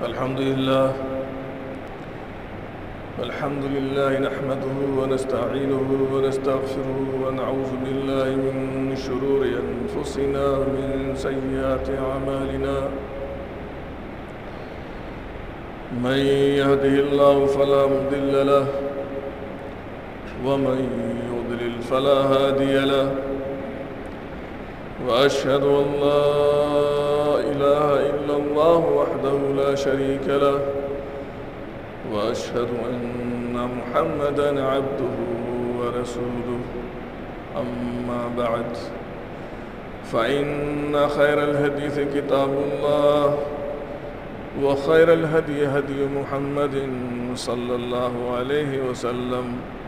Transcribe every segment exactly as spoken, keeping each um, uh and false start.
الحمد لله الحمد لله نحمده ونستعينه ونستغفره ونعوذ بالله من شرور أنفسنا ومن سيئات أعمالنا من يهده الله فلا مضل له ومن يضلل فلا هادي له وأشهد أن لا إله إلا الله وحده لا شريك له وأشهد أن محمدًا عبده ورسوله أما بعد فإن خير الحديث كتاب الله وخير الهدي هدي محمد صلى الله عليه وسلم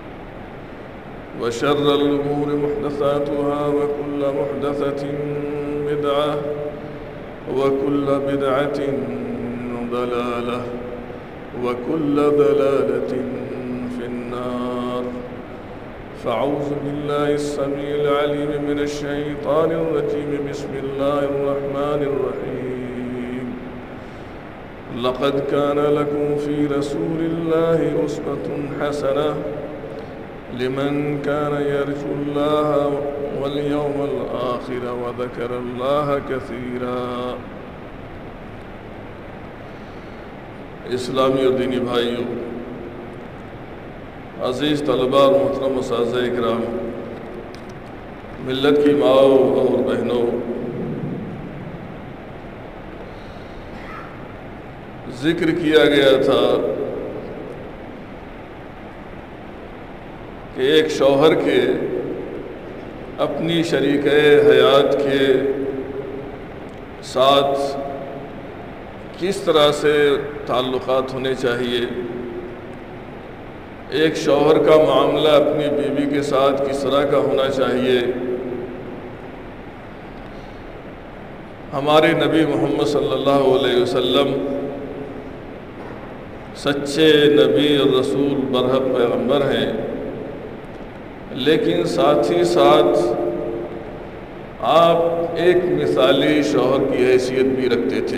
وشر الأمور محدثاتها وكل محدثة بدعة وكل بدعة ضلالة وكل ضلالة في النار فأعوذ بالله السميع العليم من الشيطان الرجيم بسم الله الرحمن الرحيم لقد كان لكم في رسول الله أسوة حسنة لمن كان يرجو الله واليوم الآخر وذكر الله كثيرا۔ اسلامی اور دینی بھائیوں، عزیز طلباء اور محترم اساتذہ اکرام، ملت کی ماؤں اور بہنوں، ذکر کیا گیا تھا کہ ایک شوہر کے اپنی شریک حیات کے ساتھ کس طرح سے تعلقات ہونے چاہیے، ایک شوہر کا معاملہ اپنی بیوی کے ساتھ کس طرح کا ہونا چاہیے۔ ہمارے نبی محمد صلی اللہ علیہ وسلم سچے نبی اور رسول برحق پیغمبر ہیں، لیکن ساتھ ہی ساتھ آپ ایک مثالی شوہر کی حیثیت بھی رکھتے تھے۔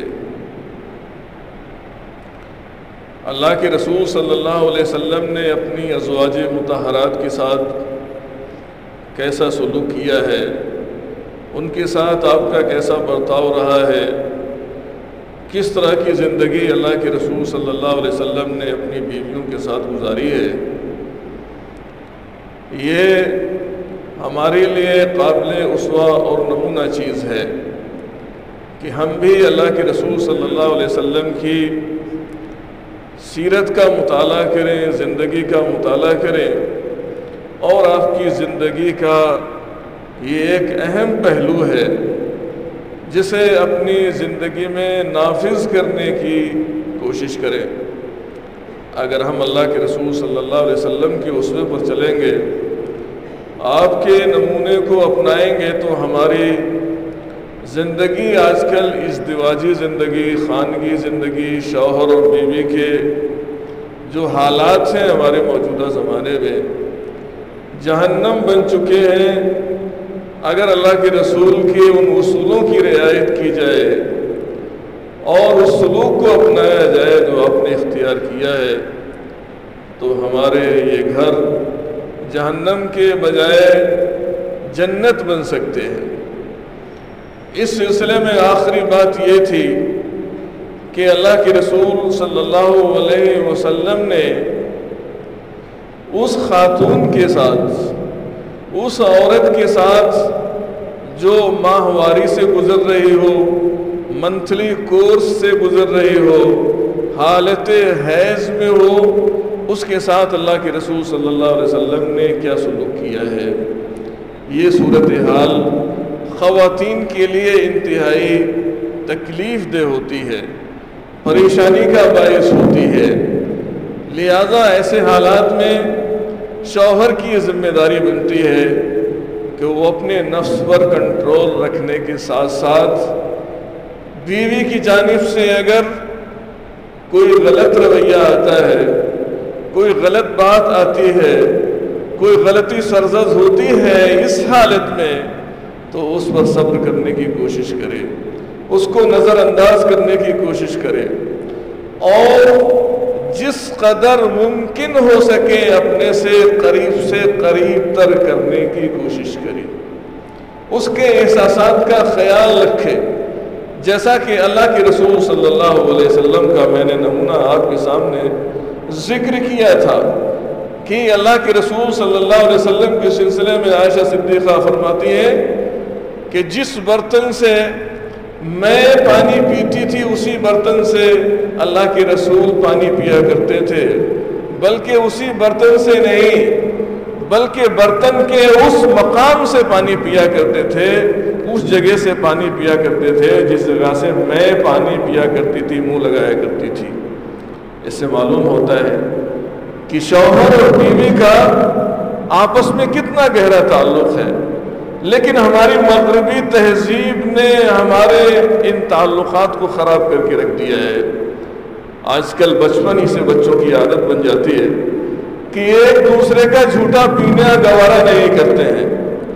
اللہ کے رسول صلی اللہ علیہ وسلم نے اپنی ازواج مطہرات کے ساتھ کیسا سلوک کیا ہے، ان کے ساتھ آپ کا کیسا برتاؤ رہا ہے، کس طرح کی زندگی اللہ کے رسول صلی اللہ علیہ وسلم نے اپنی بیویوں کے ساتھ گزاری ہے، یہ ہمارے لیے قابل اسوہ اور نمونہ چیز ہے کہ ہم بھی اللہ کے رسول صلی اللہ علیہ وسلم کی سیرت کا مطالعہ کریں، زندگی کا مطالعہ کریں، اور آپ کی زندگی کا یہ ایک اہم پہلو ہے جسے اپنی زندگی میں نافذ کرنے کی کوشش کریں۔ اگر ہم اللہ کے رسول صلی اللہ علیہ وسلم کی اسوے پر چلیں گے، آپ کے نمونے کو اپنائیں گے، تو ہماری زندگی آج کل ازدواجی زندگی، خانگی زندگی، شوہر اور بیوی کے جو حالات ہیں ہمارے موجودہ زمانے میں، جہنم بن چکے ہیں۔ اگر اللہ کے رسول کے ان اصولوں کی رعایت کی جائے اور اس سلوک کو اپنایا جائے جو آپ نے اختیار کیا ہے، تو ہمارے یہ گھر جہنم کے بجائے جنت بن سکتے ہیں۔ اس سلسلے میں آخری بات یہ تھی کہ اللہ کے رسول صلی اللہ علیہ وسلم نے اس خاتون کے ساتھ، اس عورت کے ساتھ جو ماہواری سے گزر رہی ہو، منتھلی کورس سے گزر رہی ہو، حالت حیض میں ہو، اس کے ساتھ اللہ کے رسول صلی اللہ علیہ وسلم نے کیا سلوک کیا ہے۔ یہ صورتحال خواتین کے لیے انتہائی تکلیف دہ ہوتی ہے، پریشانی کا باعث ہوتی ہے، لہذا ایسے حالات میں شوہر کی ذمہ داری بنتی ہے کہ وہ اپنے نفس پر کنٹرول رکھنے کے ساتھ ساتھ بیوی کی جانب سے اگر کوئی غلط رویہ آتا ہے، کوئی غلط بات آتی ہے، کوئی غلطی سرزد ہوتی ہے، اس حالت میں تو اس پر صبر کرنے کی کوشش کرے، اس کو نظر انداز کرنے کی کوشش کرے، اور جس قدر ممکن ہو سکے اپنے سے قریب سے قریب تر کرنے کی کوشش کرے، اس کے احساسات کا خیال رکھے، جیسا کہ اللہ کے رسول صلی اللہ علیہ وسلم کا میں نے نمونہ آپ کے سامنے ذکر کیا تھا کہ اللہ کے رسول صلی اللہ علیہ وسلم کے سلسلے میں عائشہ صدیقہ فرماتی ہے کہ جس برتن سے میں پانی پیتی تھی اسی برتن سے اللہ کے رسول پانی پیا کرتے تھے، بلکہ اسی برتن سے نہیں بلکہ برتن کے اس مقام سے پانی پیا کرتے تھے، اس جگہ سے پانی پیا کرتے تھے جس جگہ سے میں پانی پیا کرتی تھی، منہ لگایا کرتی تھی۔ اس سے معلوم ہوتا ہے کہ شوہر اور بیوی کا آپس میں کتنا گہرا تعلق ہے، لیکن ہماری مغربی تہذیب نے ہمارے ان تعلقات کو خراب کر کے رکھ دیا ہے۔ آج کل بچپن ہی سے بچوں کی عادت بن جاتی ہے کہ ایک دوسرے کا جھوٹا پینا گوارا نہیں کرتے ہیں۔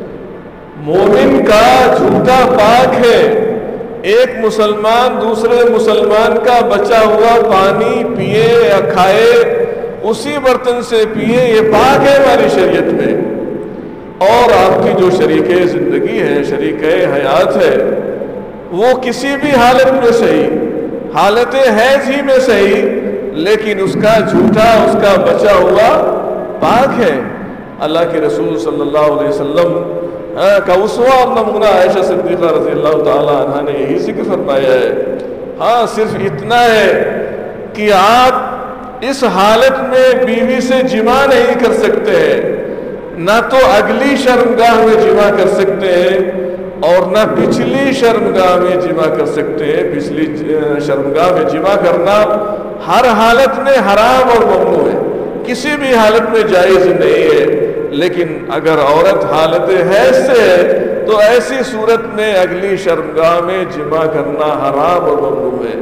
مومن کا جھوٹا پاک ہے، ایک مسلمان دوسرے مسلمان کا بچا ہوا پانی پیے یا کھائے اسی برتن سے پیے، یہ پاک ہے ہماری شریعت میں۔ اور آپ کی جو شریک زندگی ہے، شریک حیات ہے، وہ کسی بھی حالت میں صحیح، حالت حیض ہی میں صحیح، لیکن اس کا جھوٹا اس کا بچا ہوا پاک ہے۔ اللہ کے رسول صلی اللہ علیہ وسلم کا اسوہ اور نمونہ عائشہ صدیقہ رضی اللہ تعالی عنہ نے یہی ذکر فرمایا ہے۔ ہاں صرف اتنا ہے کہ آپ اس حالت میں بیوی سے جماع نہیں کر سکتے ہیں، نہ تو اگلی شرمگاہ میں جماع کر سکتے ہیں اور نہ پچھلی شرمگاہ میں جماع کر سکتے ہیں۔ پچھلی شرمگاہ میں جماع کرنا ہر حالت میں حرام اور ممنوع ہے، کسی بھی حالت میں جائز نہیں ہے، لیکن اگر عورت حالت حیض سے ہے تو ایسی صورت میں اگلی شرمگاہ میں جماع کرنا حرام اور ممنوع ہے۔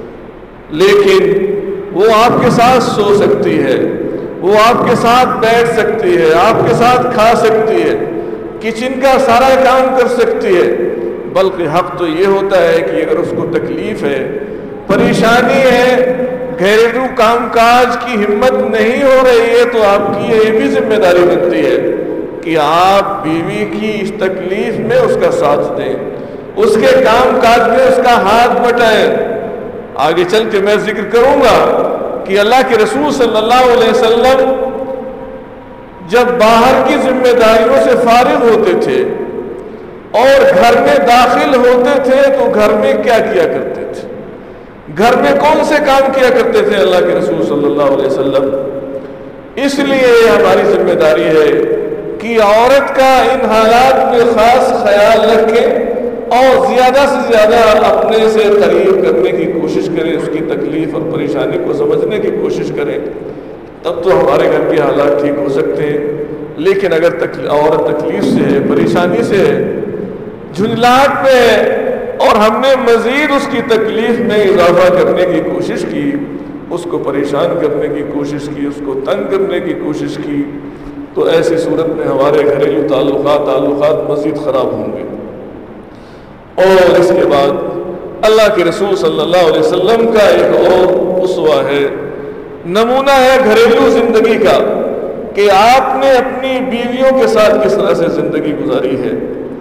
لیکن وہ آپ کے ساتھ سو سکتی ہے، وہ آپ کے ساتھ بیٹھ سکتی ہے، آپ کے ساتھ کھا سکتی ہے، کچن کا سارا کام کر سکتی ہے، بلکہ حق تو یہ ہوتا ہے کہ اگر اس کو تکلیف ہے، پریشانی ہے، گھریلو کام کاج کی ہمت نہیں ہو رہی ہے، تو آپ کی یہ بھی ذمہ داری بنتی ہے کہ آپ بیوی کی اس تکلیف میں اس کا ساتھ دیں، اس کے کام کاج میں اس کا ہاتھ بٹائیں۔ آگے چل کے میں ذکر کروں گا کہ اللہ کے رسول صلی اللہ علیہ وسلم جب باہر کی ذمہ داریوں سے فارغ ہوتے تھے اور گھر میں داخل ہوتے تھے تو گھر میں کیا کیا کرتے تھے، گھر میں کون سے کام کیا کرتے تھے اللہ کے رسول صلی اللہ علیہ وسلم؟ اس لیے ہماری ذمہ داری ہے کہ عورت کا ان حالات میں خاص خیال رکھیں اور زیادہ سے زیادہ اپنے سے قریب کرنے کی کوشش کریں، اس کی تکلیف اور پریشانی کو سمجھنے کی کوشش کریں، تب تو ہمارے گھر کے حالات ٹھیک ہو سکتے ہیں۔ لیکن اگر عورت تکلیف سے ہے، پریشانی سے ہے، جھنجھلاہٹ میں ہے اور ہم نے مزید اس کی تکلیف میں اضافہ کرنے کی کوشش کی، اس کو پریشان کرنے کی کوشش کی، اس کو تنگ کرنے کی کوشش کی، تو ایسی صورت میں ہمارے گھریلو تعلقات تعلقات مزید خراب ہوں گے۔ اور اس کے بعد اللہ کے رسول صلی اللہ علیہ وسلم کا ایک اور اسوہ ہے، نمونہ ہے گھریلو زندگی کا کہ آپ نے اپنی بیویوں کے ساتھ کس طرح سے زندگی گزاری ہے۔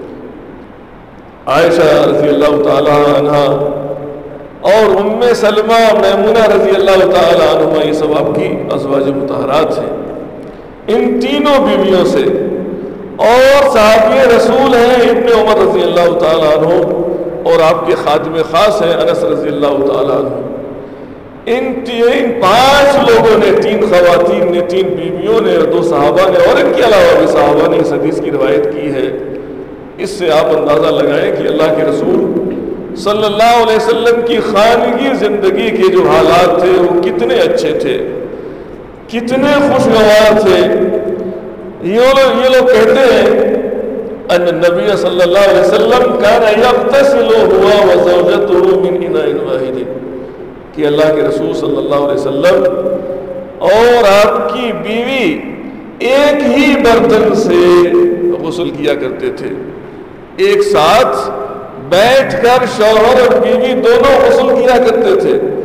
عائشہ رضی اللہ تعالی عنہ اور ام سلمہ میمونہ رضی اللہ تعالی عنہ، یہ سب آپ کی ازواج مطہرات ہیں۔ ان تینوں بیویوں سے اور صحابی رسول ہیں ابن عمر رضی اللہ تعالی عنہ اور آپ کے خادم خاص ہیں انس رضی اللہ تعالی عنہ۔ ان تین پانچ لوگوں نے، تین خواتین نے، تین بیویوں نے اور دو صحابہ نے، اور ان کے علاوہ بھی صحابہ نے اس حدیث کی روایت کی ہے۔ اس سے آپ اندازہ لگائیں کہ اللہ کے رسول صلی اللہ علیہ وسلم کی خانگی زندگی کے جو حالات تھے وہ کتنے اچھے تھے، کتنے خوشگوار تھے۔ یہ لوگ یہ لوگ کہتے ہیں ان نبی صلی اللہ علیہ وسلم کان یغتسل ہوا وزوجته من اناء واحد، کہ اللہ کے رسول صلی اللہ علیہ وسلم اور آپ کی بیوی ایک ہی برتن سے غسل کیا کرتے تھے، ایک ساتھ بیٹھ کر شوہر اور بیوی دونوں غسل کیا کرتے تھے،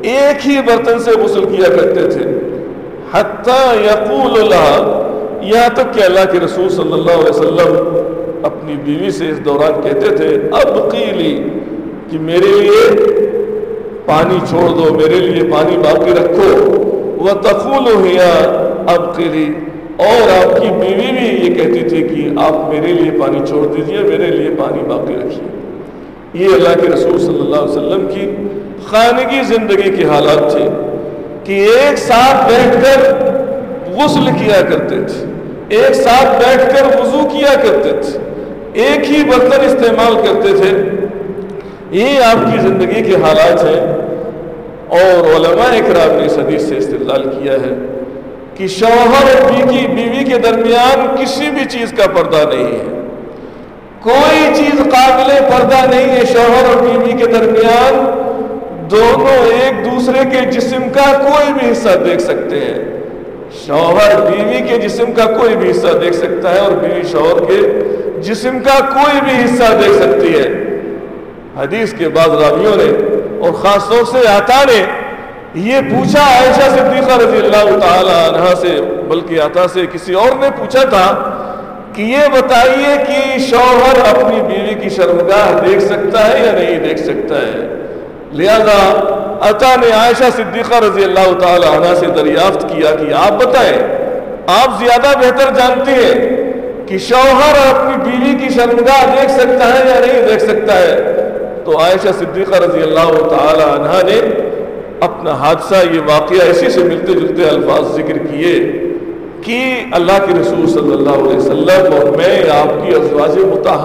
ایک ہی برتن سے غسل کیا کرتے تھے. حتیٰ یقول لہا، یہاں تک کہ اللہ کے رسول صلی اللہ علیہ وسلم اپنی بیوی سے اس دوران کہتے تھے ابقی لی، کہ میرے لیے پانی چھوڑ دو، میرے لیے پانی باقی رکھو. وتقول ہی ابقی لی، اور آپ کی بیوی بھی یہ کہتی تھی کہ آپ میرے لیے پانی چھوڑ دیجئے، میرے لیے پانی باقی رکھیے. یہ اللہ کے رسول صلی اللہ علیہ وسلم کی خانگی زندگی کے حالات تھے کہ ایک ساتھ بیٹھ کر غسل کیا کرتے تھے، ایک ساتھ بیٹھ کر وضو کیا کرتے تھے، ایک ہی برتن استعمال کرتے تھے. یہ آپ کی زندگی کے حالات ہیں. اور علماء اکرام نے اس حدیث سے استدلال کیا ہے کہ شوہر اور بیوی بیوی کے درمیان کسی بھی چیز کا پردہ نہیں ہے، کوئی چیز قابل پردہ نہیں ہے شوہر اور بیوی کے درمیان. دونوں ایک دوسرے کے جسم کا کوئی بھی حصہ دیکھ سکتے ہیں. شوہر بیوی کے جسم کا کوئی بھی حصہ دیکھ سکتا ہے اور بیوی شوہر کے جسم کا کوئی بھی حصہ دیکھ سکتی ہے. حدیث کے بعض راویوں نے اور خاص طور سے عطا نے یہ پوچھا عائشہ صدیقہ رضی اللہ تعالی عنہا سے، بلکہ عطا سے کسی اور نے پوچھا تھا کہ یہ بتائیے کہ شوہر اپنی بیوی کی شرمگاہ دیکھ سکتا ہے یا نہیں دیکھ سکتا ہے. لہذا عطا نے عائشہ صدیقہ رضی اللہ تعالی عنہا سے دریافت کیا کہ آپ بتائیں، آپ زیادہ بہتر جانتے ہیں کہ شوہر اپنی بیوی کی شرمگاہ دیکھ سکتا ہے یا نہیں دیکھ سکتا ہے. تو عائشہ صدیقہ رضی اللہ تعالی عنہا نے اپنا حادثہ، یہ واقعہ اسی سے ملتے جلتے الفاظ ذکر کیے کہ اللہ کے رسول صلی اللہ علیہ وسلم اور میں، آپ کی ازواج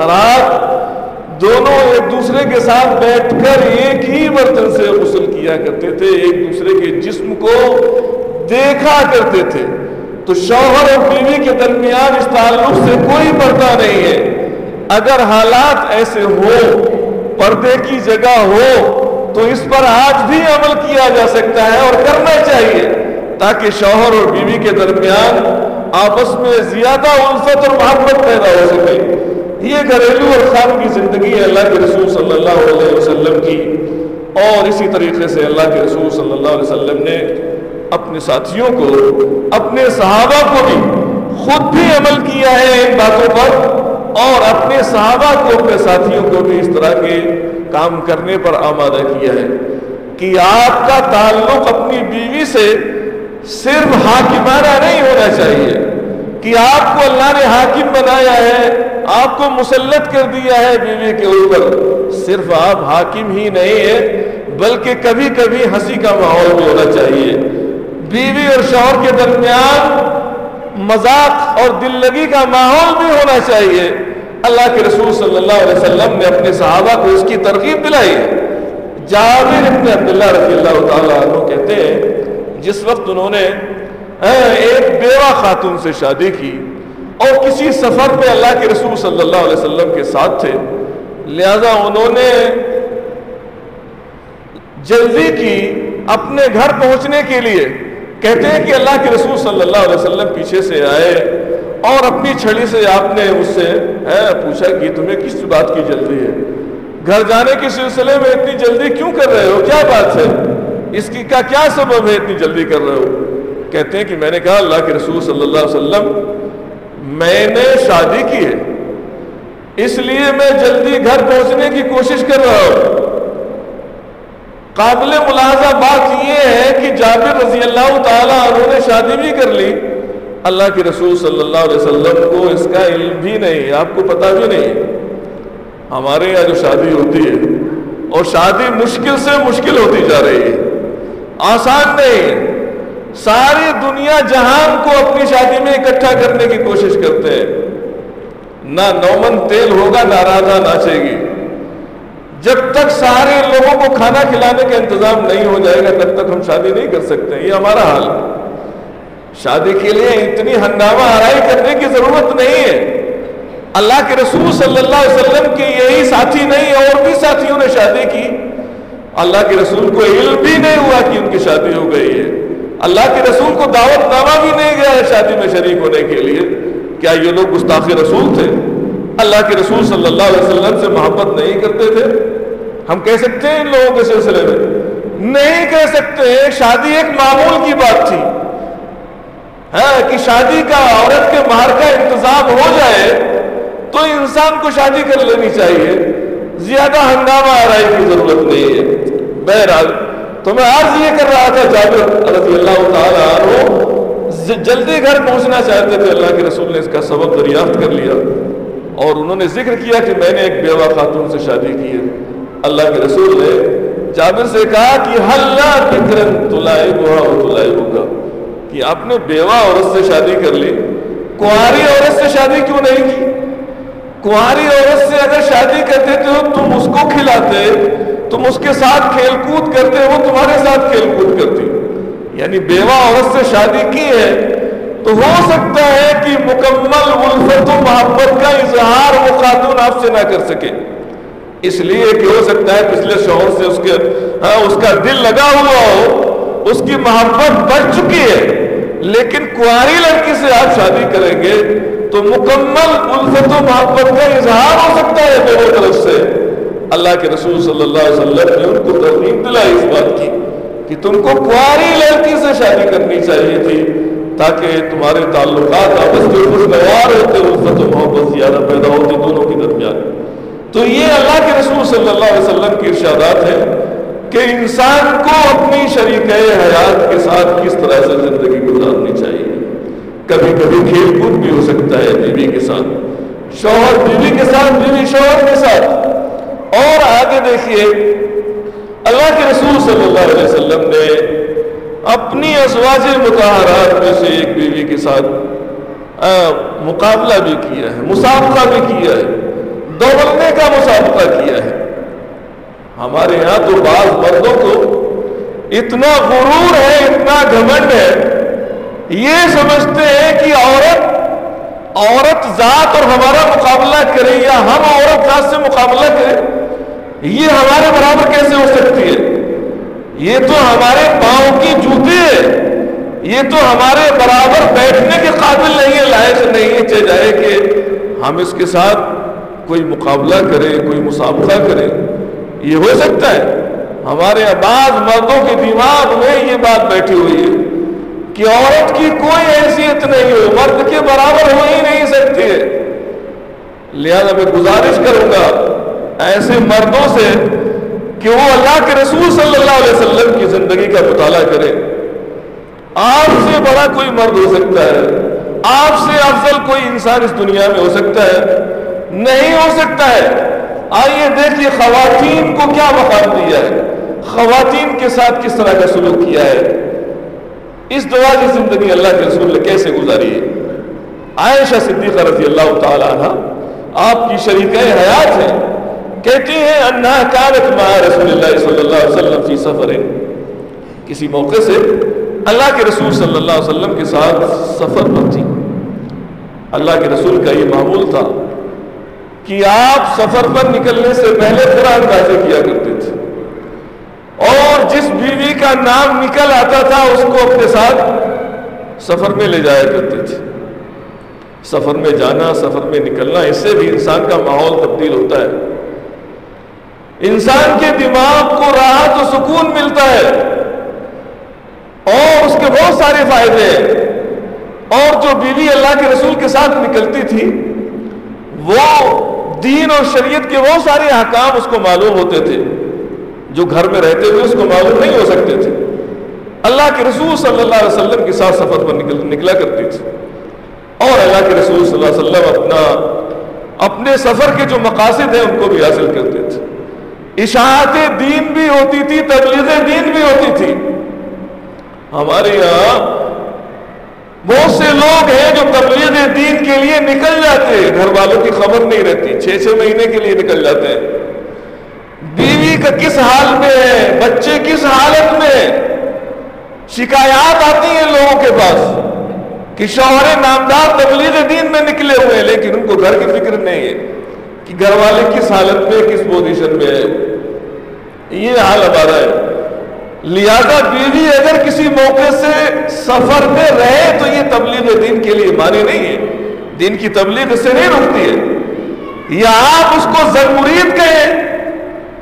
مطہرات، دونوں ایک دوسرے کے ساتھ بیٹھ کر ایک ہی برتن سے غسل کیا کرتے تھے، ایک دوسرے کے جسم کو دیکھا کرتے تھے. تو شوہر اور بیوی کے درمیان اس تعلق سے کوئی پردہ نہیں ہے. اگر حالات ایسے ہو، پردے کی جگہ ہو، تو اس پر آج بھی عمل کیا جا سکتا ہے اور کرنا چاہیے، تاکہ شوہر اور بیوی کے درمیان آپس میں زیادہ الفت اور محبت پیدا ہو سکے. یہ گھریلو اور خانگی زندگی ہے اللہ کے رسول صلی اللہ علیہ وسلم کی. اور اسی طریقے سے اللہ کے رسول صلی اللہ علیہ وسلم نے اپنے ساتھیوں کو، اپنے صحابہ کو بھی خود بھی عمل کیا ہے ان باتوں پر، اور اپنے صحابہ کو، اپنے ساتھیوں کو بھی اس طرح کے کام کرنے پر آمادہ کیا ہے کہ آپ کا تعلق اپنی بیوی سے صرف حاکمانہ نہیں ہونا چاہیے کہ آپ کو اللہ نے حاکم بنایا ہے، آپ کو مسلط کر دیا ہے بیوی کے اوپر. صرف آپ حاکم ہی نہیں ہیں، بلکہ کبھی کبھی ہنسی کا ماحول بھی ہونا چاہیے. بیوی اور شوہر کے درمیان مذاق اور دل لگی کا ماحول بھی ہونا چاہیے. اللہ کے رسول صلی اللہ علیہ وسلم نے اپنے صحابہ کو اس کی ترغیب دلائی. جابر ابن عبداللہ رضی اللہ تعالیٰ عنہ کہتے ہیں جس وقت انہوں نے ایک بیوہ خاتون سے شادی کی اور کسی سفر پہ اللہ کے رسول صلی اللہ علیہ وسلم کے ساتھ تھے، لہذا انہوں نے جلدی کی اپنے گھر پہنچنے کے لیے. کہتے ہیں کہ اللہ کے رسول صلی اللہ علیہ وسلم پیچھے سے آئے اور اپنی چھڑی سے آپ نے اس سے پوچھا کہ تمہیں کس بات کی جلدی ہے، گھر جانے کے سلسلے میں اتنی جلدی کیوں کر رہے ہو، کیا بات ہے، اس کی کا کیا سبب ہے اتنی جلدی کر رہے ہو. کہتے ہیں کہ میں نے کہا اللہ کے رسول صلی اللہ علیہ وسلم میں نے شادی کی ہے، اس لیے میں جلدی گھر پہنچنے کی کوشش کر رہا ہوں. قابل ملاحظہ بات یہ ہے کہ جابر رضی اللہ تعالیٰ عنہ نے شادی بھی کر لی، اللہ کے رسول صلی اللہ علیہ وسلم کو اس کا علم بھی نہیں، آپ کو پتہ بھی نہیں. ہمارے یہاں جو شادی ہوتی ہے اور شادی مشکل سے مشکل ہوتی جا رہی ہے، آسان نہیں ہے. ساری دنیا جہان کو اپنی شادی میں اکٹھا کرنے کی کوشش کرتے ہیں. نہ نومن تیل ہوگا نہ رادھا ناچے گی. جب تک سارے لوگوں کو کھانا کھلانے کا انتظام نہیں ہو جائے گا تب تک ہم شادی نہیں کر سکتے. یہ ہمارا حال ہے. شادی کے لیے اتنی ہنگامہ آرائی کرنے کی ضرورت نہیں ہے. اللہ کے رسول صلی اللہ علیہ وسلم کے یہی ساتھی نہیں اور بھی ساتھیوں نے شادی کی، اللہ کے رسول کو علم بھی نہیں ہوا کہ ان کی شادی ہو گئی ہے. اللہ کے رسول کو دعوت نامہ بھی نہیں گیا ہے شادی میں شریک ہونے کے لیے. کیا یہ لوگ گستاخ رسول تھے؟ اللہ کے رسول صلی اللہ علیہ وسلم سے محبت نہیں کرتے تھے؟ ہم کہہ سکتے ہیں ان لوگوں کے سلسلے میں نہیں کہہ سکتے شادی ایک معمول کی بات تھی، ہاں کہ شادی کا عورت کے مہر کا انتظام ہو جائے تو انسان کو شادی کر لینی چاہیے، زیادہ ہنگامہ آرائی کی ضرورت نہیں ہے۔ بہرحال تو میں عرض یہ کر رہا تھا، جابر رضی اللہ تعالیٰ عنہ جلدی گھر پہنچنا چاہتے تھے، اللہ کے رسول نے اس کا سبب دریافت کر لیا اور انہوں نے ذکر کیا کہ میں نے ایک بیوہ خاتون سے شادی کی ہے۔ اللہ کے رسول نے جابر سے کہا کہ حَلَّا بِكْرًا تُلَائِبُهَا وَتُلَائِبُكَ، کہ آپ نے بیوہ عورت سے شادی کر لی، کنواری عورت سے شادی کیوں نہیں کی؟ کنواری عورت سے اگر شادی کرتے تو تم اس کو کھلاتے، تم اس کے ساتھ کھیل کود کرتے، وہ تمہارے ساتھ کھیل کود کرتی۔ یعنی بیوہ عورت سے شادی کی ہے تو ہو سکتا ہے کہ مکمل الفت و محبت کا اظہار وہ خاتون آپ سے نہ کر سکے، اس لیے کہ ہو سکتا ہے پچھلے شوہر سے اس کے ہاں اس کا دل لگا ہوا ہو، اس کی محبت بڑھ چکی ہے، لیکن کنواری لڑکی سے آپ شادی کریں گے تو مکمل الفت و محبت کا اظہار ہو سکتا ہے دونوں طرف سے۔ اللہ کے رسول صلی اللہ علیہ وسلم نے ان کو ترغیب دلائی اس بات کی کہ تم کو کنواری لڑکی سے شادی کرنی چاہیے تھی تاکہ تمہارے تعلقات آپس میں خوشگوار ہوتے، الفت و محبت زیادہ پیدا ہوتی دونوں کے درمیان۔ تو یہ اللہ کے رسول صلی اللہ علیہ وسلم کی ارشادات ہیں کہ انسان کو اپنی شریکہ حیات کے ساتھ کس طرح سے زندگی گزارنی چاہیے۔ کبھی کبھی کھیل کود بھی ہو سکتا ہے بیوی کے ساتھ، شوہر بیوی کے ساتھ، بیوی شوہر کے ساتھ۔ اور آگے دیکھیے اللہ کے رسول صلی اللہ علیہ وسلم نے اپنی ازواج مطہرات میں سے ایک بیوی کے ساتھ مقابلہ بھی کیا ہے، مسابقہ بھی کیا ہے، دوڑنے کا مسابقہ کیا ہے۔ ہمارے یہاں تو بعض مردوں کو اتنا غرور ہے، اتنا گھمنڈ ہے، یہ سمجھتے ہیں کہ عورت عورت ذات اور ہمارا مقابلہ کرے یا ہم عورت ذات سے مقابلہ کریں، یہ ہمارے برابر کیسے ہو سکتی ہے؟ یہ تو ہمارے پاؤں کی جوتی ہے، یہ تو ہمارے برابر بیٹھنے کے قابل نہیں ہے، لائق نہیں ہے چاہے جائے کہ ہم اس کے ساتھ کوئی مقابلہ کریں، کوئی مسابقہ کریں۔ یہ ہو سکتا ہے؟ ہمارے بعض مردوں کے دماغ میں یہ بات بیٹھی ہوئی ہے کہ عورت کی کوئی حیثیت نہیں ہو، مرد کے برابر ہو ہی نہیں سکتی ہے۔ لہذا میں گزارش کروں گا ایسے مردوں سے کہ وہ اللہ کے رسول صلی اللہ علیہ وسلم کی زندگی کا مطالعہ کرے۔ آپ سے بڑا کوئی مرد ہو سکتا ہے، آپ سے افضل کوئی انسان اس دنیا میں ہو سکتا ہے؟ نہیں ہو سکتا ہے۔ آئیے دیکھیے خواتین کو کیا مقام دیا ہے، خواتین کے ساتھ کس طرح کا سلوک کیا ہے، اس دعا کی زندگی اللہ کے رسول نے کیسے گزاری ہے۔ عائشہ صدیقہ رضی اللہ تعالی عنہ آپ کی شریکہ حیات ہیں، کہتی ہیں انہا کانت مع رسول اللہ صلی اللہ علیہ وسلم فی سفر، کسی موقع سے اللہ کے رسول صلی اللہ علیہ وسلم کے ساتھ سفر پر تھی۔ اللہ کے رسول کا یہ معمول تھا کہ آپ سفر پر نکلنے سے پہلے قرآن نازل کیا کرتے تھے، اور جس بیوی کا نام نکل آتا تھا اس کو اپنے ساتھ سفر میں لے جایا کرتے تھے۔ سفر میں جانا، سفر میں نکلنا، اس سے بھی انسان کا ماحول تبدیل ہوتا ہے، انسان کے دماغ کو راحت و سکون ملتا ہے، اور اس کے بہت سارے فائدے ہیں۔ اور جو بیوی اللہ کے رسول کے ساتھ نکلتی تھی وہ دین اور شریعت کے بہت سارے احکام اس کو معلوم ہوتے تھے جو گھر میں رہتے ہوئے اس کو معلوم نہیں ہو سکتے تھے۔ اللہ کے رسول صلی اللہ علیہ وسلم کے ساتھ سفر پر نکل نکلا کرتی تھی، اور اللہ کے رسول صلی اللہ علیہ وسلم اپنا اپنے سفر کے جو مقاصد ہیں ان کو بھی حاصل کرتے تھے۔ اشاعت دین بھی ہوتی تھی، تبلیغ دین بھی ہوتی تھی۔ ہمارے یہاں بہت سے لوگ ہیں جو تبلیغ دین کے لیے نکل جاتے ہیں، گھر والوں کی خبر نہیں رہتی، چھ چھ مہینے کے لیے نکل جاتے ہیں۔ بیوی کا کس حال میں ہے، بچے کس حالت میں، شکایات آتی ہیں لوگوں کے پاس کہ شوہر نامدار تبلیغ دین میں نکلے ہوئے ہیں، لیکن ان کو گھر کی فکر نہیں ہے کہ گھر والے کس حالت میں، کس پوزیشن میں ہے۔ یہ حال ہمارا ہے۔ لہذا بیوی اگر کسی موقع سے سفر میں رہے تو یہ تبلیغ دین کے لیے معنی نہیں ہے، دین کی تبلیغ سے نہیں رکتی ہے۔ یا آپ اس کو ضرورت کہیں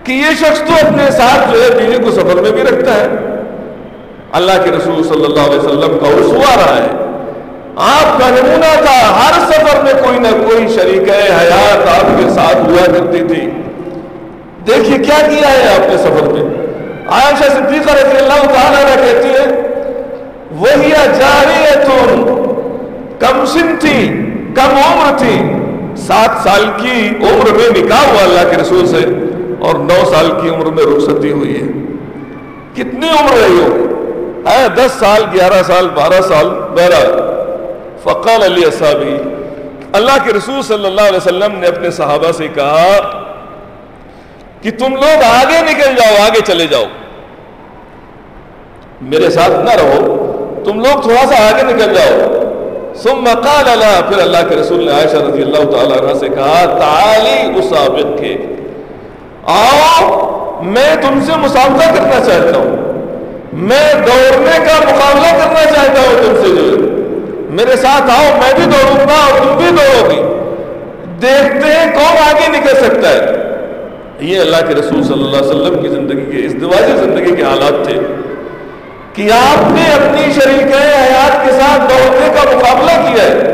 کہ یہ شخص تو اپنے ساتھ جو ہے بیوی کو سفر میں بھی رکھتا ہے. اللہ کے رسول صلی اللہ علیہ وسلم کا اسوہ رہا ہے, آپ کا نمونہ تھا, ہر سفر میں کوئی نہ کوئی شریک حیات آپ کے ساتھ ہوا کرتی تھی. دیکھیے کیا کیا ہے آپ نے سفر میں. عائشہ صدیقہ رضی اللہ تعالیٰ عنہ کہتی ہے وہی جاریۃ کم سن تھی, کم عمر تھی, سات سال کی عمر میں نکاح ہوا اللہ کے رسول سے اور نو سال کی عمر میں رخصتی ہوئی ہے. کتنی عمر رہی ہو, دس سال, گیارہ سال, بارہ سال, بہرحال. فقال علی اصحابی, اللہ کے رسول صلی اللہ علیہ وسلم نے اپنے صحابہ سے کہا کہ تم لوگ آگے نکل جاؤ, آگے چلے جاؤ, میرے ساتھ نہ رہو, تم لوگ تھوڑا سا آگے نکل جاؤ. ثم قال اللہ, پھر اللہ کے رسول نے عائشہ رضی اللہ تعالیٰ عنہ سے کہا تعالی اسابق کے, آؤ میں تم سے مسابقہ کرنا چاہتا ہوں, میں دوڑنے کا مقابلہ کرنا چاہتا ہوں تم سے, جو میرے ساتھ آؤ, میں بھی دوڑوں گا اور تم بھی دوڑو گی, دیکھتے ہیں کون آگے نکل سکتا ہے. یہ اللہ کے رسول صلی اللہ علیہ وسلم کی زندگی کے, ازدواجی زندگی کے حالات تھے کہ آپ نے اپنی شریک حیات کے ساتھ دوڑنے کا مقابلہ کیا ہے.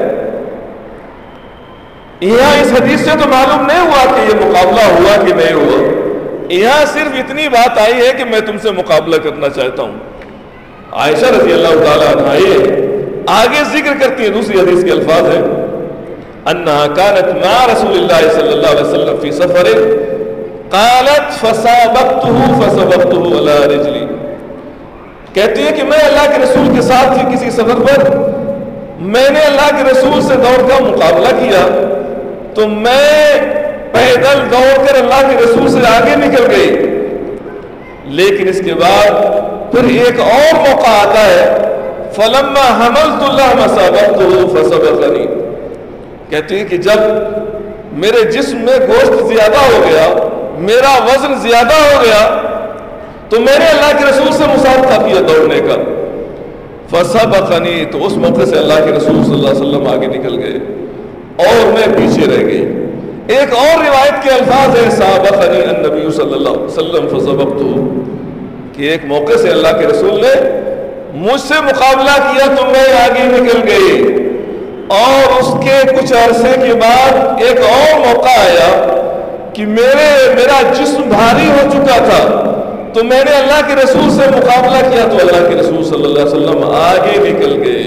یہاں اس حدیث سے تو معلوم نہیں ہوا کہ یہ مقابلہ ہوا کہ نہیں ہوا, یہاں صرف اتنی بات آئی ہے کہ میں تم سے مقابلہ کرنا چاہتا ہوں. عائشہ رضی اللہ تعالیٰ عنہ آگے ذکر کرتی ہے, دوسری حدیث کے الفاظ ہیں انہا کانت مع رسول اللہ صلی اللہ علیہ وسلم فی سفر قالت فسابقته فسبقته على رجلی, کہتی ہے کہ میں اللہ کے رسول کے ساتھ تھی کسی سفر پر, میں نے اللہ کے رسول سے دوڑ کا مقابلہ کیا تو میں پیدل دوڑ کر اللہ کے رسول سے آگے نکل گئی, لیکن اس کے بعد پھر ایک اور موقع آتا ہے فلما حملت اللحم سابقته فسبقنی, کہتی ہے کہ جب میرے جسم میں گوشت زیادہ ہو گیا, میرا وزن زیادہ ہو گیا, تو میں نے اللہ کے رسول سے مسابقہ کیا دوڑنے کا. فسبقنی, تو اس موقع سے اللہ کے رسول صلی اللہ علیہ وسلم آگے نکل گئے اور میں پیچھے رہ گئی. ایک اور روایت کے الفاظ ہے سابقنی النبی صلی اللہ علیہ وسلم فسبقته, کہ ایک موقع سے اللہ کے رسول نے مجھ سے مقابلہ کیا تو میں آگے نکل گئی, اور اس کے کچھ عرصے کے بعد ایک اور موقع آیا کہ میرے میرا جسم بھاری ہو چکا تھا تو میں نے اللہ کے رسول سے مقابلہ کیا تو اللہ کے رسول صلی اللہ علیہ وسلم آگے نکل گئے.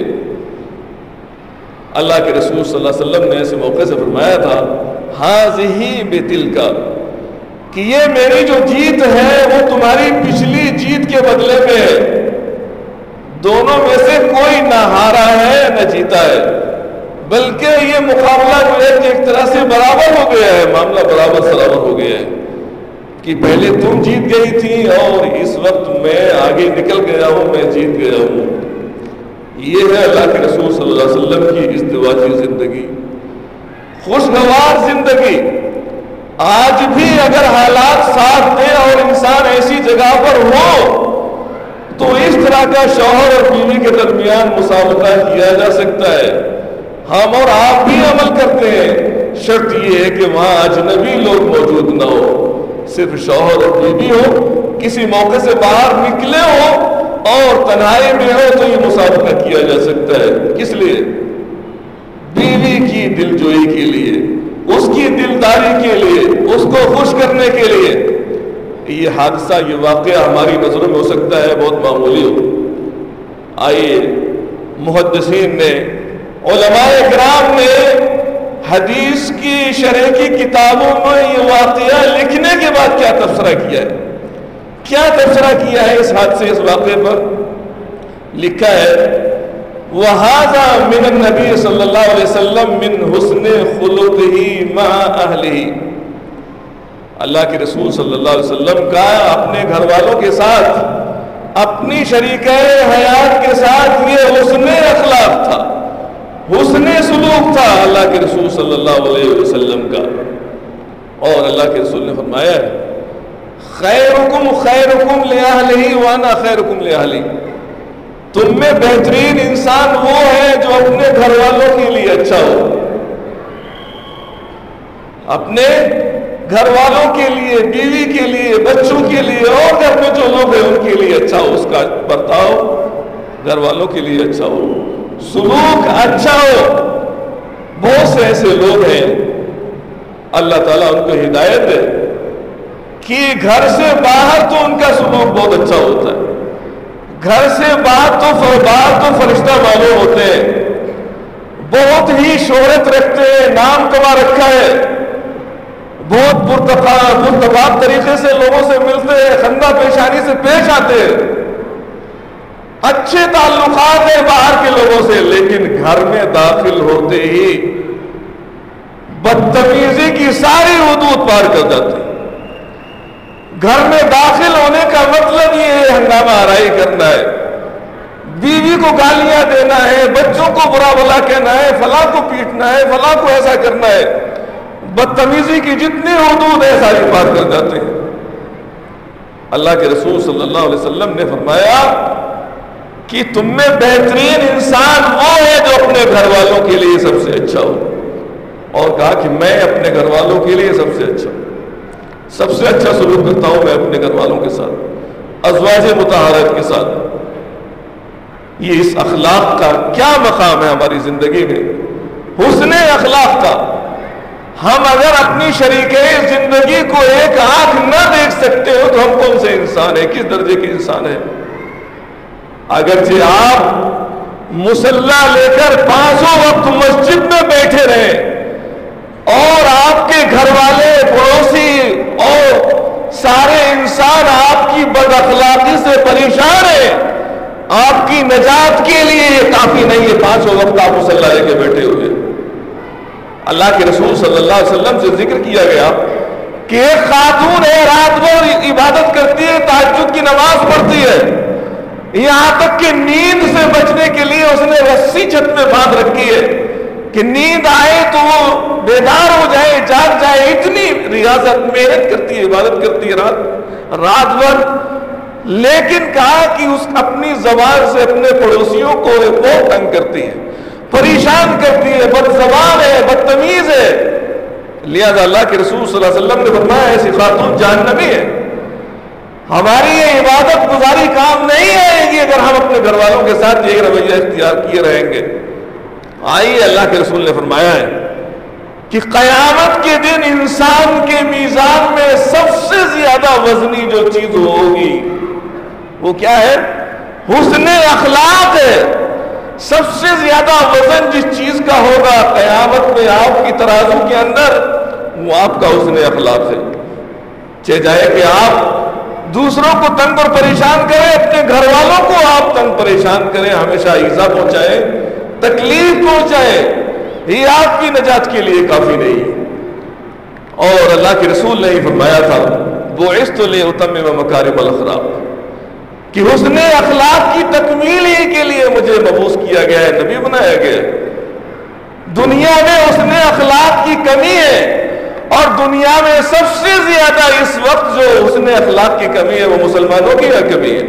اللہ کے رسول صلی اللہ علیہ وسلم نے ایسے موقع سے فرمایا تھا ہاذہ بتلک, کہ یہ میری جو جیت ہے وہ تمہاری پچھلی جیت کے بدلے میں ہے, دونوں میں سے کوئی نہ ہارا ہے نہ جیتا ہے, بلکہ یہ مقابلہ جو ہے کہ ایک طرح سے برابر ہو گیا ہے, معاملہ برابر سرابر ہو گیا ہے کہ پہلے تم جیت گئی تھی اور اس وقت میں آگے نکل گیا ہوں, میں جیت گیا ہوں. یہ ہے اللہ کے رسول صلی اللہ علیہ وسلم کی ازدواجی زندگی, خوشگوار زندگی. آج بھی اگر حالات ساتھ دیں اور انسان ایسی جگہ پر ہو تو اس طرح کا شوہر اور بیوی کے درمیان مسابقہ کیا جا سکتا ہے. ہم اور آپ بھی عمل کرتے ہیں, شرط یہ ہے کہ وہاں اجنبی لوگ موجود نہ ہو, صرف شوہر اور بیوی ہو, کسی موقع سے باہر نکلے ہو اور تنہائی میں ہو تو یہ مسابقہ کیا جا سکتا ہے. کس لیے؟ بیوی کی دلجوئی کے لیے, اس کی دلداری کے لیے, اس کو خوش کرنے کے لیے. یہ حادثہ, یہ واقعہ ہماری نظروں میں ہو سکتا ہے بہت معمولی ہو. آئیے محدثین نے, علماء کرام نے حدیث کی شرح کی کتابوں میں یہ واقعہ لکھنے کے بعد کیا تبصرہ کیا ہے, کیا تبصرہ کیا ہے اس حادثے, اس واقعے پر لکھا ہے وَهَذَا مِنَ النَّبِيِّ صلی اللہ علیہ وسلم مِنْ حُسْنِ خُلُقِهِ مَعَ أَهْلِهِ. اللہ کے رسول صلی اللہ علیہ وسلم کا اپنے گھر والوں کے ساتھ, اپنی شریکہ حیات کے ساتھ یہ حسن اخلاق تھا, حسن سلوک تھا اللہ کے رسول صلی اللہ علیہ وسلم کا. اور اللہ کے رسول نے فرمایا ہے خیرکم خیرکم لأہلہ وانا خیرکم لأہلی, تم میں بہترین انسان وہ ہے جو اپنے گھر والوں کے لیے اچھا ہو, اپنے گھر والوں کے لیے، بیوی کے لیے، بچوں کے لیے اور گھر میں جو لوگ ہیں ان کے لیے اچھا ہو، اس کا برتاؤ گھر والوں کے لیے اچھا ہو، سلوک اچھا ہو۔ بہت سے ایسے لوگ ہیں اللہ تعالیٰ ان کو ہدایت دے کہ گھر سے باہر تو ان کا سلوک بہت اچھا ہوتا ہے، گھر سے باہر تو باہر تو فرشتہ معلوم ہوتے ہیں، بہت ہی شہرت رکھتے ہیں، نام کما رکھا ہے، بہت پرتفاق طریقے سے لوگوں سے ملتے ہیں، خندہ پیشانی سے پیش آتے ہیں، اچھے تعلقات ہیں باہر کے لوگوں سے، لیکن گھر میں داخل ہوتے ہی بدتمیزی کی ساری حدود پار کر جاتے ہیں۔ گھر میں داخل ہونے کا مطلب یہ ہے ہنگامہ آرائی کرنا ہے، بیوی کو گالیاں دینا ہے، بچوں کو برا بھلا کہنا ہے، فلاں کو پیٹنا ہے، فلاں کو ایسا کرنا ہے، بدتمیزی کی جتنی حدود ہے ساری پار کر جاتے ہیں۔ اللہ کے رسول صلی اللہ علیہ وسلم نے فرمایا کہ تم میں بہترین انسان وہ ہے جو اپنے گھر والوں کے لیے سب سے اچھا ہو، اور کہا کہ میں اپنے گھر والوں کے لیے سب سے اچھا ہوں، سب سے اچھا سلوک کرتا ہوں میں اپنے گھر والوں کے ساتھ، ازواج مطہرات کے ساتھ۔ یہ اس اخلاق کا کیا مقام ہے ہماری زندگی میں، حسن اخلاق کا۔ ہم اگر اپنی شریک زندگی کو ایک آنکھ نہ دیکھ سکتے ہو تو ہم کون سے انسان ہیں، کس درجے کے انسان ہیں؟ اگرچہ آپ مصلی لے کر پانچوں وقت مسجد میں بیٹھے رہیں اور آپ کے گھر والے، پڑوسی اور سارے انسان آپ کی بد اخلاقی سے پریشان ہیں، آپ کی نجات کے لیے یہ کافی نہیں ہے پانچوں وقت آپ مصلی لے کے بیٹھے ہوئے۔ اللہ کے رسول صلی اللہ علیہ وسلم سے ذکر کیا گیا کہ ایک خاتون ہے، رات بھر عبادت کرتی ہے، تہجد کی نماز پڑھتی ہے، یہاں تک کہ نیند سے بچنے کے لیے اس نے رسی چھت میں باندھ رکھی ہے کہ نیند آئے تو وہ بیدار ہو جائے، جاگ جائے، اتنی ریاضت محنت کرتی ہے، عبادت کرتی ہے رات رات بھر۔ لیکن کہا کہ اس اپنی زبان سے اپنے پڑوسیوں کو بہت تنگ کرتی ہے، پریشان کرتی ہے، بد زبان ہے، بدتمیز ہے، لہذا اللہ کے رسول صلی اللہ علیہ وسلم نے فرمایا ایسی خاتون جہنمی ہے۔ ہماری یہ عبادت گزاری کام نہیں آئے گی اگر ہم اپنے گھر والوں کے ساتھ یہ رویہ اختیار کیے رہیں گے۔ آئیے اللہ کے رسول نے فرمایا ہے کہ قیامت کے دن انسان کے میزان میں سب سے زیادہ وزنی جو چیز ہوگی وہ کیا ہے؟ حسن اخلاق ہے۔ سب سے زیادہ وزن جس چیز کا ہوگا قیامت میں آپ کی ترازو کے اندر، وہ آپ کا حسن اخلاق ہے۔ چاہے جائے کہ آپ دوسروں کو تنگ اور پریشان کریں، اپنے گھر والوں کو آپ تنگ پریشان کریں، ہمیشہ ایذا پہنچائیں، تکلیف پہنچائیں، یہ آپ کی نجات کے لیے کافی نہیں ہے۔ اور اللہ کے رسول نے ہی فرمایا تھا بعثت لأتمم مکارم الاخلاق، کہ حسن اخلاق کی تکمیل ہی کے لیے مجھے مبعوث کیا گیا ہے، نبی بنایا گیا ہے۔ دنیا میں حسن اخلاق کی کمی ہے، اور دنیا میں سب سے زیادہ اس وقت جو حسن اخلاق کی کمی ہے وہ مسلمانوں کی کمی ہے۔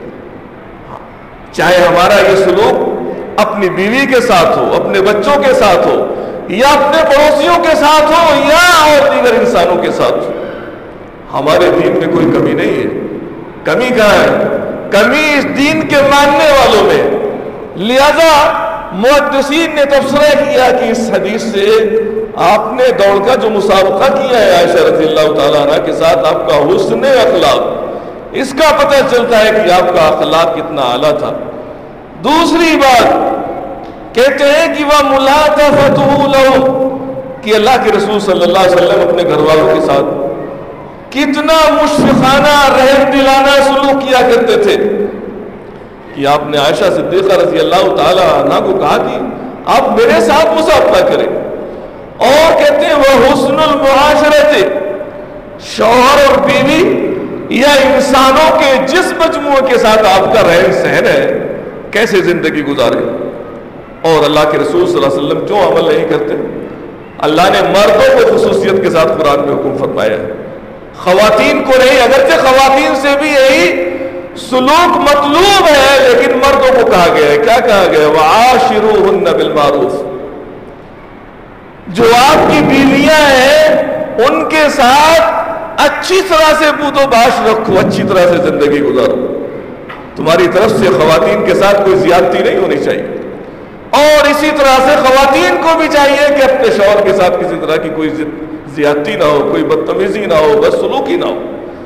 چاہے ہمارا یہ سلوک اپنی بیوی کے ساتھ ہو، اپنے بچوں کے ساتھ ہو، یا اپنے پڑوسیوں کے ساتھ ہو، یا اور دیگر انسانوں کے ساتھ ہو، ہمارے دین میں کوئی کمی نہیں ہے۔ کمی کہاں ہے؟ کمی اس دین کے ماننے والوں میں۔ لہذا محدثین نے تبصرہ کیا کہ اس حدیث سے آپ نے دوڑ کا جو مسابقہ کیا ہے عائشہ رضی اللہ تعالیٰ عنہ کے ساتھ، آپ کا حسن اخلاق، اس کا پتہ چلتا ہے کہ آپ کا اخلاق کتنا اعلیٰ تھا۔ دوسری بات کہتے ہیں کہ وہ ملاطفتہ لہم، کہ اللہ کے رسول صلی اللہ علیہ وسلم اپنے گھر والوں کے ساتھ کتنا مشفقانہ رحم دلانہ سلوک کیا کرتے تھے کہ آپ نے عائشہ صدیقہ رضی اللہ تعالیٰ عنہ کو کہا کہ آپ میرے ساتھ مسابقہ کریں، اور کہتے ہیں وہ حسن المعاشرت، شوہر اور بیوی یا انسانوں کے جس مجموعے کے ساتھ آپ کا رہن سہن ہے کیسے زندگی گزارے۔ اور اللہ کے رسول صلی اللہ علیہ وسلم جو عمل نہیں کرتے، اللہ نے مردوں کو خصوصیت کے ساتھ قرآن میں حکم فرمایا ہے، خواتین کو نہیں، اگرچہ خواتین سے بھی یہی سلوک مطلوب ہے، لیکن مردوں کو کہا گیا ہے، کیا کہا گیا ہے؟ وَعَاشِرُوهُنَّ بِالْمَعْرُوفِ، جو آپ کی بیویاں ہیں ان کے ساتھ اچھی طرح سے بود و باش رکھو، اچھی طرح سے زندگی گزارو. تمہاری طرف سے خواتین کے ساتھ کوئی زیادتی نہیں ہونی چاہیے، اور اسی طرح سے خواتین کو بھی چاہیے کہ اپنے شوہر کے ساتھ کسی طرح کی کوئی زیادتی نہ ہو، کوئی بدتمیزی نہ ہو، بدسلوکی نہ ہو.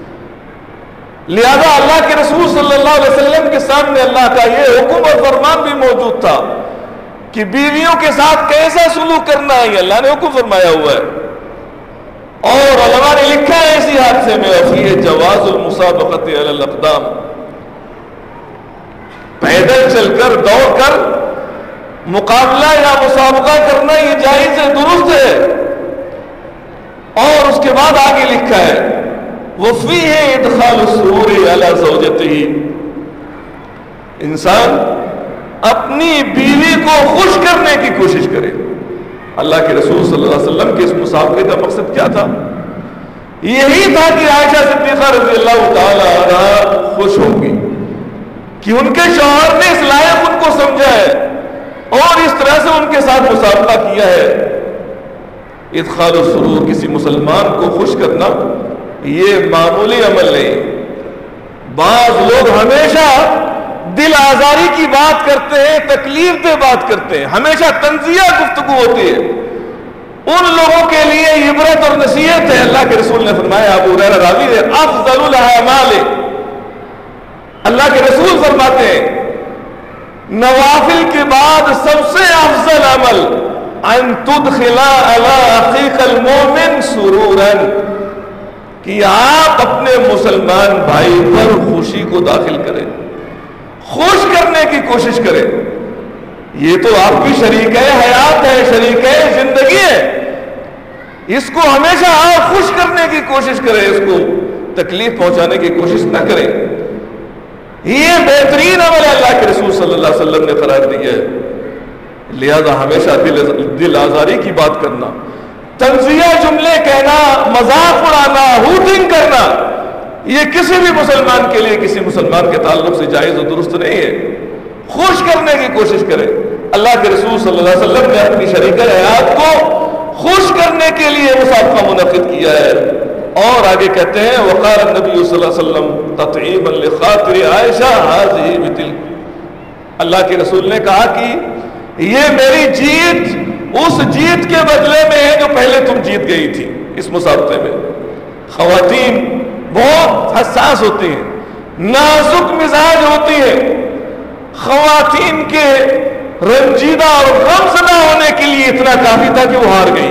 لہذا اللہ کے رسول صلی اللہ علیہ وسلم کے سامنے اللہ کا یہ حکم اور فرمان بھی موجود تھا کہ بیویوں کے ساتھ کیسا سلوک کرنا ہے، یہ اللہ نے حکم فرمایا ہوا ہے. اور علماء نے لکھا ہے اسی حادثے میں وفیہ جواز المسابقۃ علی الاقدام، پیدل چل کر دوڑ کر مقابلہ یا مسابقہ کرنا یہ جائز ہے، درست ہے. اور اس کے بعد آگے لکھا ہے وفیہ ادخال السرور علی زوجتہ، انسان اپنی بیوی کو خوش کرنے کی کوشش کرے. اللہ کے رسول صلی اللہ علیہ وسلم کے اس مسابقے کا مقصد کیا تھا؟ یہی تھا کہ عائشہ صدیقہ رضی اللہ تعالی عنہا خوش ہوگی کہ ان کے شوہر نے اس لائق ان کو سمجھا ہے اور اس طرح سے ان کے ساتھ مسابقہ کیا ہے. ادخال السرور، کسی مسلمان کو خوش کرنا یہ معمولی عمل نہیں. بعض لوگ ہمیشہ دل آزاری کی بات کرتے ہیں، تکلیف دہ بات کرتے ہیں، ہمیشہ تنزیہ گفتگو ہوتی ہے. ان لوگوں کے لیے عبرت اور نصیحت ہے. اللہ کے رسول نے فرمایا، ابو ہریرہ راوی ہے، افضل الاعمال، اللہ کے رسول فرماتے ہیں نوافل کے بعد سب سے افضل عمل ان تدخل علی اخیک المؤمن سرورا، کہ آپ اپنے مسلمان بھائی پر خوشی کو داخل کریں، خوش کرنے کی کوشش کریں. یہ تو آپ کی شریک حیات ہے، شریک زندگی ہے، اس کو ہمیشہ آپ خوش کرنے کی کوشش کریں، اس کو تکلیف پہنچانے کی کوشش نہ کریں. یہ بہترین عمل اللہ کے رسول صلی اللہ علیہ وسلم نے قرار دیا ہے. لہذا ہمیشہ دل دل آزاری کی بات کرنا، تنزیہ جملے کہنا، مذاق اڑانا، ہوٹنگ کرنا، یہ کسی بھی مسلمان کے لیے کسی مسلمان کے تعلق سے جائز و درست نہیں ہے. خوش کرنے کی کوشش کرے. اللہ کے رسول صلی اللہ علیہ وسلم نے اپنی شریک حیات کو خوش کرنے کے لیے مسابقہ منعقد کیا ہے. اور آگے کہتے ہیں وقال النبی صلی اللہ علیہ وسلم تطعیبا لخاطر عائشہ هذه مثل، اللہ کے رسول نے کہا کہ یہ میری جیت اس جیت کے بدلے میں ہے جو پہلے تم جیت گئی تھی اس مسابقے میں. خواتین بہت حساس ہوتی ہیں، نازک مزاج ہوتی ہیں. خواتین کے رنجیدہ اور غمزدہ ہونے کے لیے اتنا کافی تھا کہ وہ ہار گئی.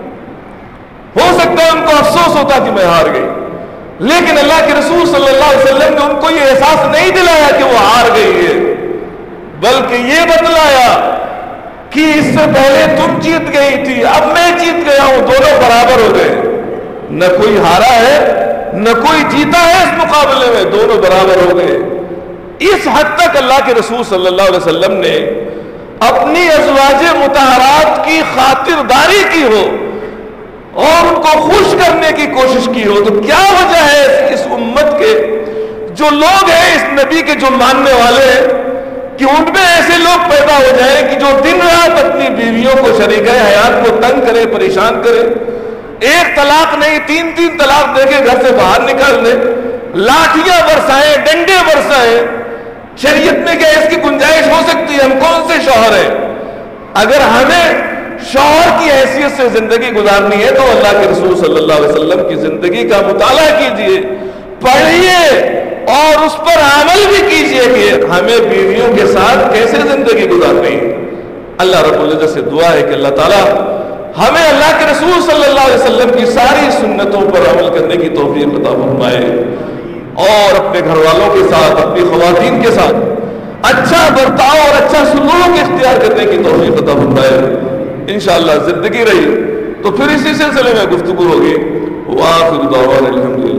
ہو سکتا ہے ان کو افسوس ہوتا کہ میں ہار گئی، لیکن اللہ کے رسول صلی اللہ علیہ وسلم نے ان کو یہ احساس نہیں دلایا کہ وہ ہار گئی ہے، بلکہ یہ بتلایا کہ اس سے پہلے تم جیت گئی تھی، اب میں جیت گیا ہوں، دونوں برابر ہو گئے. نہ کوئی ہارا ہے نہ کوئی جیتا ہے اس مقابلے میں، دونوں برابر ہو گئے. اس حد تک اللہ کے رسول صلی اللہ علیہ وسلم نے اپنی ازواج مطہرات کی خاطرداری کی ہو اور ان کو خوش کرنے کی کوشش کی ہو. تو کیا وجہ ہے اس امت کے جو لوگ ہیں، اس نبی کے جو ماننے والے ہیں، کہ ان میں ایسے لوگ پیدا ہو جائیں کہ جو دن رات اپنی بیویوں کو شریک حیات کو تنگ کرے، پریشان کرے، ایک طلاق نہیں تین تین طلاق دے کے گھر سے باہر نکال دے، لاٹھیاں برسائیں، ڈنڈے برسائیں. شریعت میں کیا اس کی گنجائش ہو سکتی ہے؟ ہم کون سے شوہر ہیں؟ اگر ہمیں شوہر کی حیثیت سے زندگی گزارنی ہے تو اللہ کے رسول صلی اللہ علیہ وسلم کی زندگی کا مطالعہ کیجئے، پڑھیے اور اس پر عمل بھی کیجئے کہ ہمیں بیویوں کے ساتھ کیسے زندگی گزارنی ہے. اللہ رب العزت سے دعا ہے کہ اللہ تعالیٰ ہمیں اللہ کے رسول صلی اللہ علیہ وسلم کی ساری سنتوں پر عمل کرنے کی توفیق عطا فرمائے، اور اپنے گھر والوں کے ساتھ، اپنی خواتین کے ساتھ اچھا برتاؤ اور اچھا سلوک اختیار کرنے کی توفیق عطا فرمائے. انشاءاللہ زندگی رہی تو پھر اسی سلسلے میں گفتگو ہوگی. وآخر دعوانا الحمدللہ.